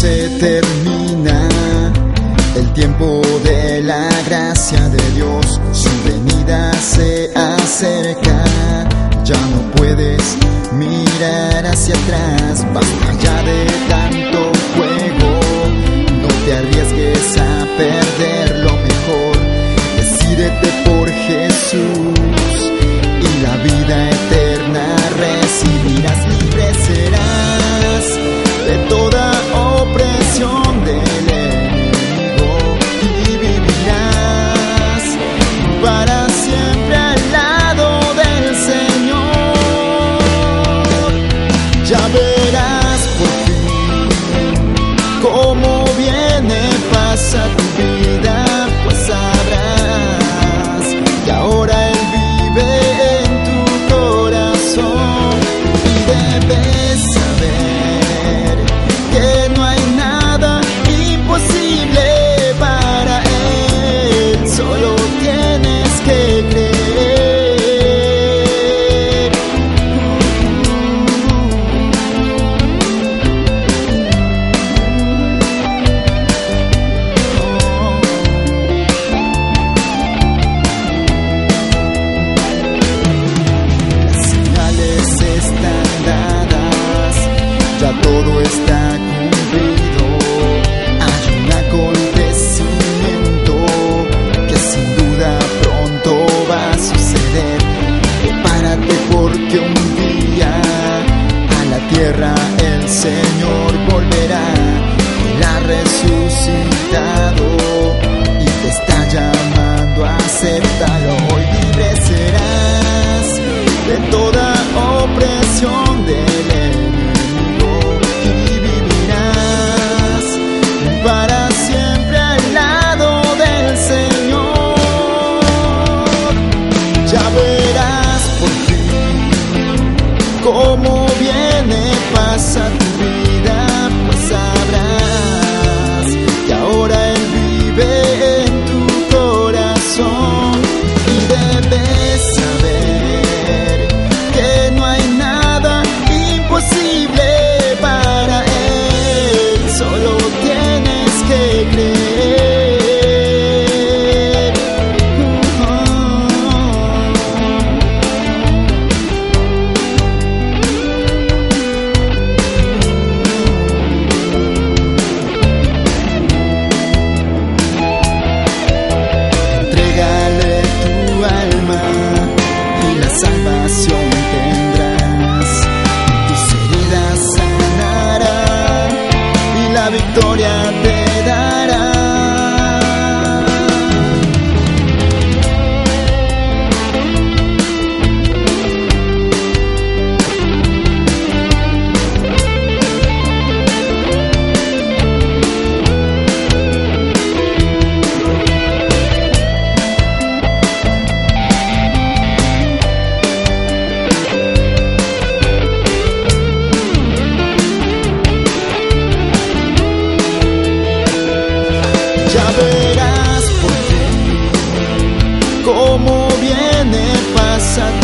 se termina el tiempo de la gracia de Dios, su venida se acerca. Ya no puedes mirar hacia atrás, basta ya de tanto juego. No te arriesgues a perder lo mejor, decídete por Jesús y la vida eterna recibirás. Libre serás de toda opresión del enemigo y vivirás para siempre al lado del Señor. Ya verás por fin cómo viene, pasa tu vida, pues sabrás que ahora Él vive en tu corazón y debes saber que no hay nada imposible para Él, solo tienes que creer. Ya todo está cumplido, hay un acontecimiento que sin duda pronto va a suceder. Prepárate porque un día a la tierra el Señor volverá. Él ha resucitado y te está llamando a aceptarlo. Hoy libre serás de toda opresión del enemigo y vivirás para siempre al lado del Señor. Ya verás por fin cómo viene, pasa tu vida, pues sabrás que ahora Él vive en tu corazón y debes saber que no hay nada imposible para Él, solo tienes que creer. Entrégale tu alma y la salvación tendrás. Tus heridas sanará y la victoria te dará. Ya verás por fin cómo viene, pasa